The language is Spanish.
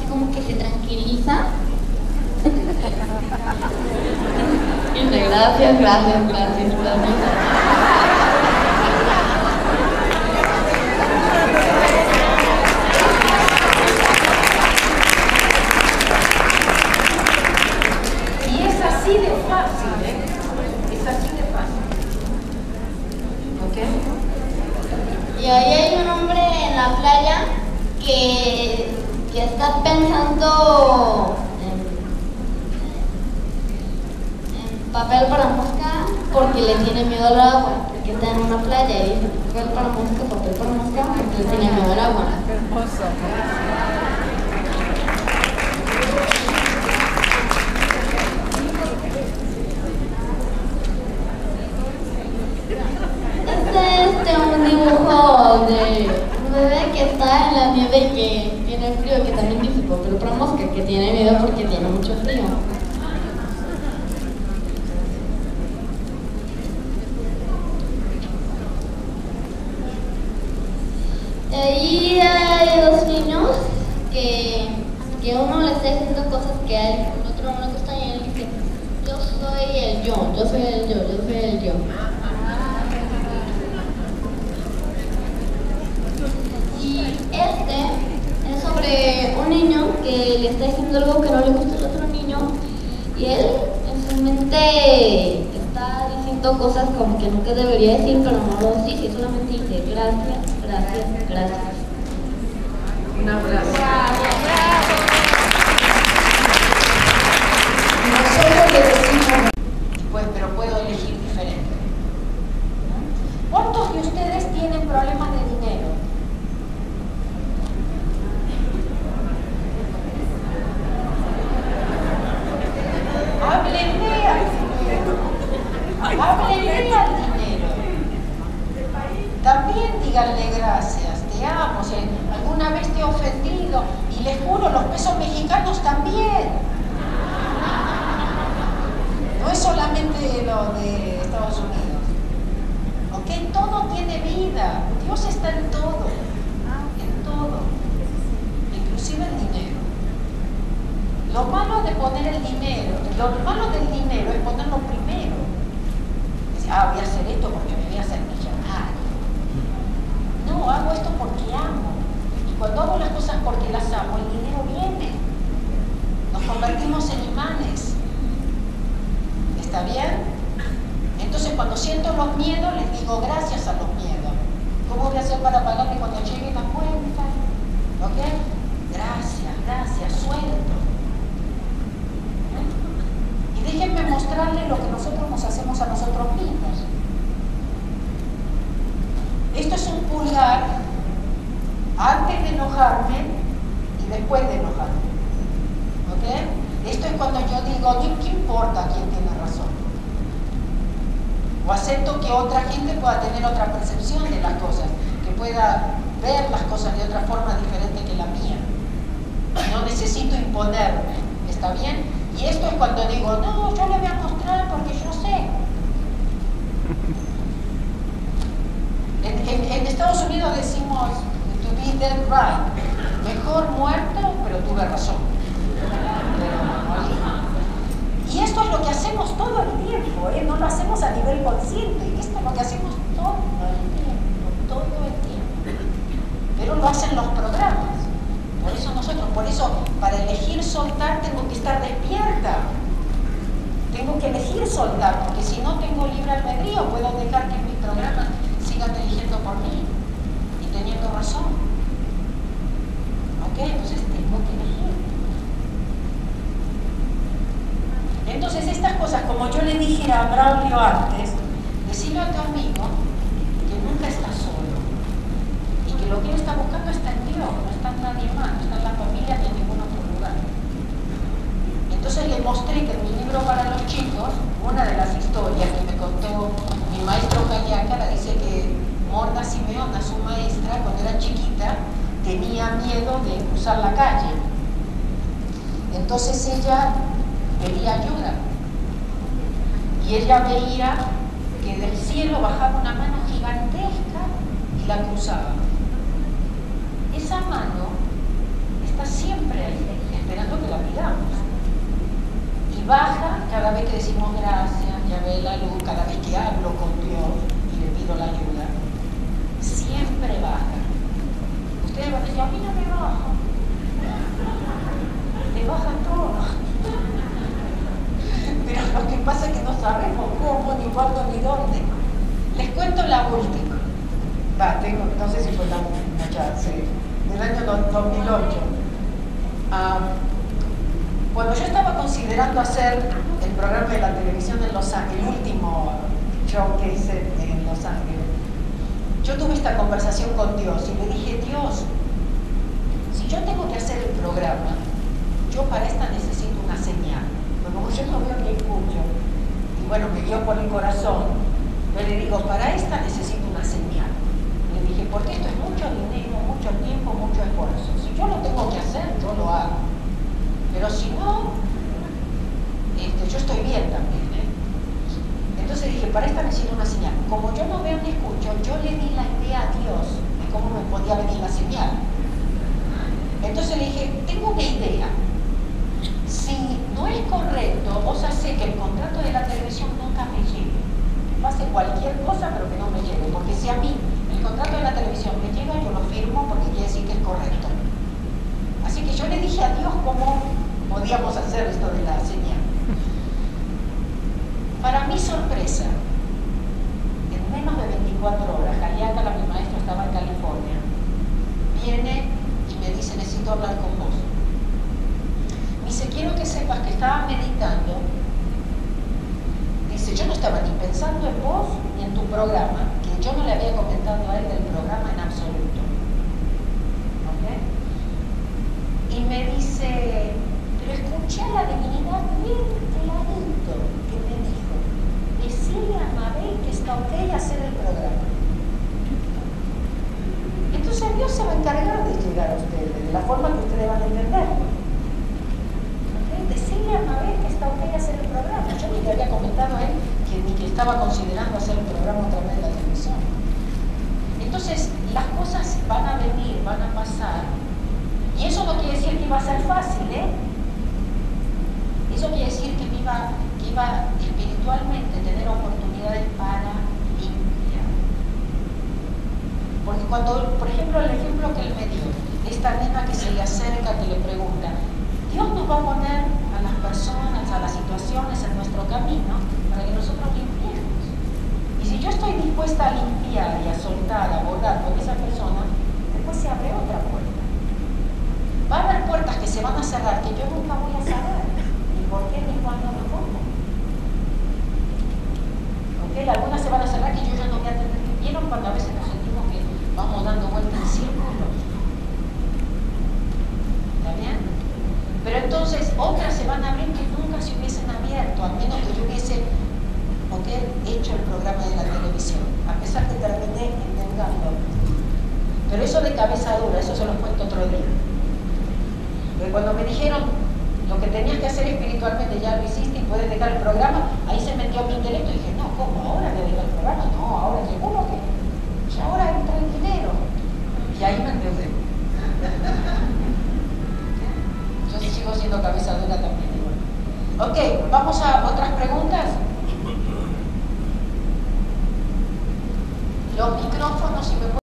así como que se tranquiliza. Y dice, gracias, gracias, gracias, gracias. Así de fácil, ¿eh? Es así de fácil. ¿Ok? Y ahí hay un hombre en la playa que está pensando en papel para mosca porque le tiene miedo al agua, porque está en una playa y dice papel para mosca porque le tiene miedo al agua. Hermoso. Un dibujo de un bebé que está en la nieve y que tiene frío, que también dice papel para mosca, que tiene miedo porque tiene mucho frío. Ahí hay dos niños que uno le está diciendo cosas que a él, el otro no le gusta y él dice, yo soy el yo, yo soy el yo, yo soy el yo. Y es sobre un niño que le está diciendo algo que no le gusta al otro niño y él en su mente está diciendo cosas como que nunca debería decir, pero no lo dice, solamente dice gracias, gracias, gracias. Un abrazo. Nosotros le decimos, pues, pero puedo elegir diferente. ¿Cuántos de ustedes tienen problemas de dinero? Háblenle al dinero. También díganle gracias, te amo, si alguna vez te he ofendido, y les juro, los pesos mexicanos también. No es solamente lo de Estados Unidos. ¿Ok? Todo tiene vida. Dios está en todo. En todo. Inclusive el dinero. Lo malo de poner el dinero, lo malo del dinero es ponerlo primero. Dice, voy a hacer esto porque me voy a hacer millonario. No, hago esto porque amo. Y cuando hago las cosas porque las amo, el dinero viene. Nos convertimos en imanes. ¿Está bien? Entonces cuando siento los miedos, les digo gracias a los miedos. ¿Cómo voy a hacer para pagarle cuando llegue la cuenta? ¿Ok? Gracias, gracias, suelto. Y déjenme mostrarles lo que nosotros nos hacemos a nosotros mismos. Esto es un pulgar antes de enojarme y después de enojarme. ¿Ok? Esto es cuando yo digo, ¿qué importa quién tiene razón? O acepto que otra gente pueda tener otra percepción de las cosas, que pueda ver las cosas de otra forma diferente que la mía. No necesito imponerme, ¿está bien? Y esto es cuando digo, no, yo le voy a mostrar porque yo sé. En Estados Unidos decimos, to be dead right. Mejor muerto, pero tuve razón. Y esto es lo que hacemos todo el tiempo, ¿eh? No lo hacemos a nivel consciente. Y esto es lo que hacemos todo el tiempo. Pero lo hacen los programas. Por eso, para elegir soltar tengo que estar despierta. Tengo que elegir soltar, porque si no tengo libre albedrío, puedo dejar que mis programas sigan eligiendo por mí y teniendo razón. ¿Ok? Entonces tengo que elegir. Entonces estas cosas, como yo le dije a Braulio antes, decirle a tu amigo que nunca está solo y que lo que él está buscando está en Dios, no está en nadie más, no está en la familia ni en ningún otro lugar. Entonces le mostré que en mi libro para los chicos, una de las historias que me contó mi maestro Cayacara, dice que Morna Simeona, su maestra, cuando era chiquita, tenía miedo de cruzar la calle. Entonces ella pedía ayuda y ella veía que del cielo bajaba una mano gigantesca y la cruzaba. Esa mano está siempre ahí. vez que decimos gracias, ya ve la luz, cada vez que hablo con Dios y le pido la ayuda, siempre baja. Ustedes van a decir, a mí no me baja. Le baja todo. Pero lo que pasa es que no sabemos cómo, ni cuándo, ni dónde. Les cuento la última. No sé si fue la última, ya sé, del año 2008. Cuando yo estaba considerando hacer el programa de la televisión en Los Ángeles, el último show que hice en Los Ángeles, yo tuve esta conversación con Dios y le dije, Dios, si yo tengo que hacer el programa, yo para esta necesito una señal. Pero como yo no veo ni escucho, y bueno, me dio por el corazón, yo le digo, para esta necesito una señal. Le dije, porque esto es mucho dinero, mucho tiempo, mucho esfuerzo. Si yo lo tengo que hacer, yo lo hago. Pero si no, yo estoy bien también, ¿eh? Entonces dije, para esta necesito una señal. Como yo no veo ni escucho, yo le di la idea a Dios de cómo me podía venir la señal. Entonces le dije, tengo una idea. Si no es correcto, vos hacés que el contrato de la televisión nunca me llegue. Que pase cualquier cosa, pero que no me llegue. Porque si a mí el contrato de la televisión me llega, yo lo firmo porque quiere decir que es correcto. Así que yo le dije a Dios cómo podíamos hacer esto de la señal. Para mi sorpresa, en menos de 24 horas, Caliaca, mi maestra, estaba en California, viene y me dice, necesito hablar con vos. Me dice, quiero que sepas que estaba meditando. Dice, yo no estaba ni pensando en vos ni en tu programa, que yo no le había comentado a él del programa en absoluto. ¿Ok? Y me dice, pero escuché a la divinidad bien clarito que me dijo, decirle a Mabel que está ok hacer el programa. Entonces Dios se va a encargar de llegar a ustedes, de la forma que ustedes van a entender. ¿Okay? Decirle a Mabel que está ok hacer el programa. Yo ni le había comentado a él que estaba considerando hacer el programa a través de la televisión. Entonces, las cosas van a venir, van a pasar. Y eso no quiere decir que iba a ser fácil, ¿eh? Eso quiere decir que iba espiritualmente a tener oportunidades para limpiar. Porque cuando, por ejemplo, el ejemplo que él me dio, esta nena que se le acerca, que le pregunta, Dios nos va a poner a las personas, a las situaciones en nuestro camino para que nosotros limpiemos. Y si yo estoy dispuesta a limpiar y a soltar, a abordar con esa persona, después se abre otra puerta. Va a haber puertas que se van a cerrar que yo nunca voy a saber ni por qué ni cuándo ni cómo. ¿Okay? Algunas se van a cerrar que yo ya no voy a tener. ¿Vieron cuando a veces nos sentimos que vamos dando vueltas en círculos? ¿Está bien? Pero entonces otras se van a abrir que nunca se hubiesen abierto, a menos que yo hubiese hecho el programa de la televisión, a pesar que terminé endeudando. Pero eso de cabeza dura, eso se los cuento otro día. Porque cuando me dijeron lo que tenías que hacer espiritualmente ya lo hiciste y puedes dejar el programa, ahí se metió mi intelecto y dije, no, ¿cómo? ¿Ahora le dejo el programa? No, ahora seguro que ya ahora